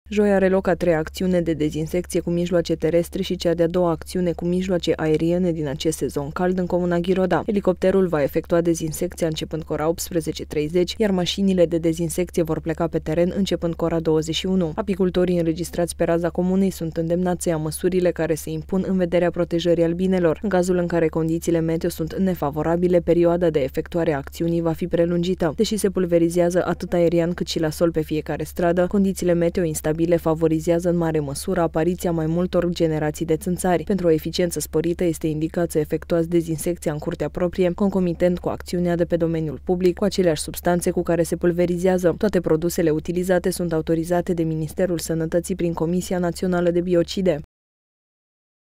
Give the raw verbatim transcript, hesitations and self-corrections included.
Joi are loc a treia acțiune de dezinsecție cu mijloace terestre și cea de-a doua acțiune cu mijloace aeriene din acest sezon cald în comuna Ghiroda. Elicopterul va efectua dezinsecția începând cu ora optsprezece treizeci, iar mașinile de dezinsecție vor pleca pe teren începând cu ora douăzeci și unu. Apicultorii înregistrați pe raza comunei sunt îndemnați să ia măsurile care se impun în vederea protejării albinelor. În cazul în care condițiile meteo sunt nefavorabile, perioada de efectuare a acțiunii va fi prelungită. Deși se pulverizează atât aerian cât și la sol pe fiecare stradă, condițiile meteo instabile favorizează în mare măsură apariția mai multor generații de țânțari. Pentru o eficiență sporită este indicat să efectuați dezinsecția în curtea proprie, concomitent cu acțiunea de pe domeniul public, cu aceleași substanțe cu care se pulverizează. Toate produsele utilizate sunt autorizate de Ministerul Sănătății prin Comisia Națională de Biocide.